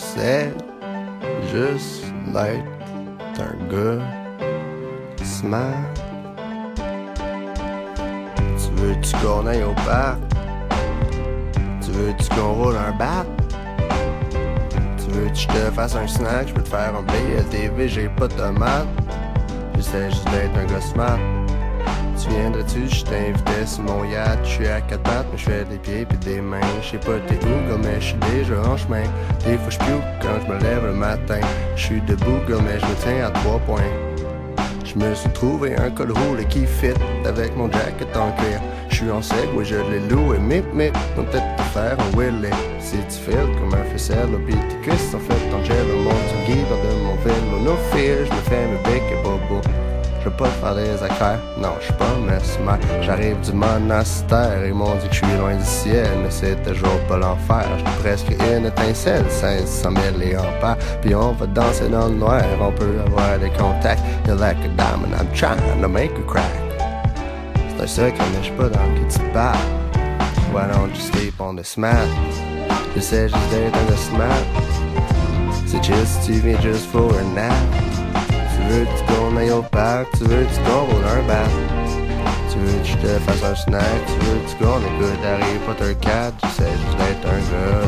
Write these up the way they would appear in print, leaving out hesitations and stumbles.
J'essaie juste d'être un gars smart. Tu veux-tu qu'on aille au parc? Tu veux-tu qu'on roule un bat? Tu veux que je te fasse un snack? Je peux te faire un BLTV, j'ai pas de tomates. J'essaie juste d'être un gars smart. Tu viendrais-tu? Je t'invitais sur mon yacht. Je suis à 4 pattes, mais je fais des pieds pis des mains. Je sais pas t'es où, gars, mais je suis déjà en chemin. Des fois je pue quand je me lève le matin. Je suis debout, gars, mais je me tiens à 3 points. Je me suis trouvé un col roulé qui fit avec mon jacket en cuir. Je suis en sec, oui je l'ai loué, mip, on peut peut-être te faire un willy. Si tu files comme un ficelle, pis tes cuisses sont faites en gel, au monde du guide de mon vélo. No fear, je me fais mes becs et bobo. Je veux pas te faire des affaires, non, je suis pas mesmer. J'arrive du monastère, ils m'ont dit que je suis loin du ciel, mais c'est toujours pas l'enfer. J'ai presque une étincelle, 500 000 et ampères. Puis on va danser dans le noir, on peut avoir des contacts. You're like a diamond, I'm trying to make a crack. C'est un secret, mais je suis pas dans le que tu te bats. Why don't you sleep on this mat? J'essaie juste d'être un gars smart. C'est chill si tu viens juste pour un nap. Tu veux-tu qu'on aille au parc? Tu veux-tu qu'on roule un bat? Tu veux que je te fasse un snack? Tu veux-tu qu'on écoute Harry Potter 4? J'essaie juste d'être un gars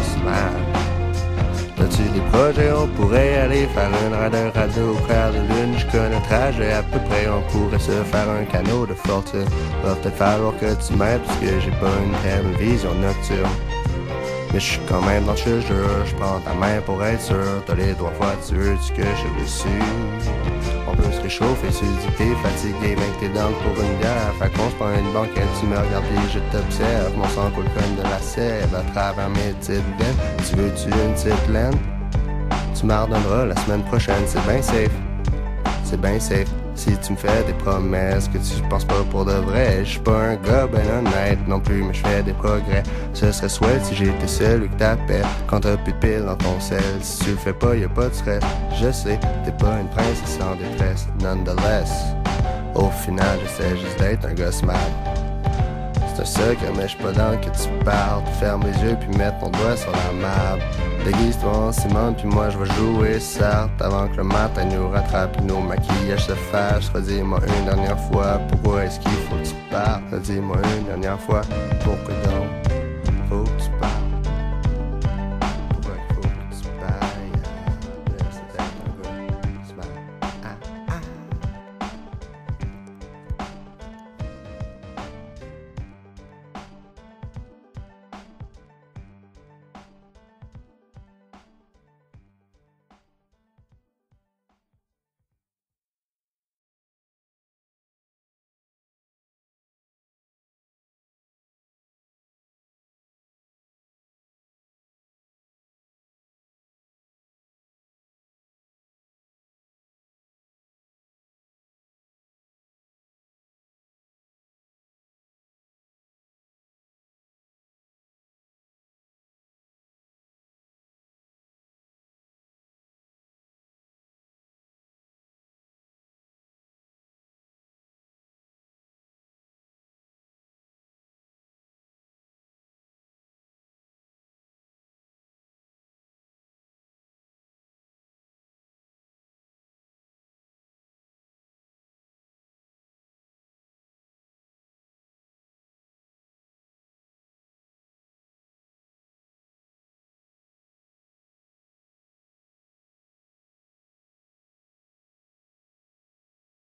smart. As-tu des projets? On pourrait aller faire une radeau au clair de lune. Je connais le trajet à peu près. On pourrait se faire un canot de fortune. Va peut-être falloir que tu m'aides parce que j'ai pas une telle vision nocturne. Mais je suis quand même dans le jeu, je prends ta main pour être sûr. T'as les doigts froids, tu veux-tu que je le suis? On peut se réchauffer sur du thé, fatigué, mec, t'es dans pour une bière. Fait qu'on se prend une banquette, tu me regardes et je t'observe. Mon sang coule comme de la sève à travers mes petites veines. Tu veux-tu une petite laine? Tu m'en redonneras la semaine prochaine, c'est bien safe. C'est bien safe. Si tu me fais des promesses que tu penses pas pour de vrai, je suis pas un gars ben honnête non plus, mais je fais des progrès. Ce serait souhaite si j'étais celui que t'appelles quand t'as plus de piles dans ton sel. Si tu le fais pas, y'a pas de stress. Je sais, t'es pas une princesse en détresse. Nonetheless, au final, j'essaie juste d'être un gars smart. C'est un secret, mais j'suis pas dans le que tu parles. Ferme les yeux puis mets ton doigt sur la map. Déguise-toi en Simone puis moi j'vais jouer Sartre. Avant que le matin nous rattrape et nos maquillages se fâchent. Redis-moi une dernière fois, pourquoi est-ce qu'il faut que tu partes? Redis-moi une dernière fois, pourquoi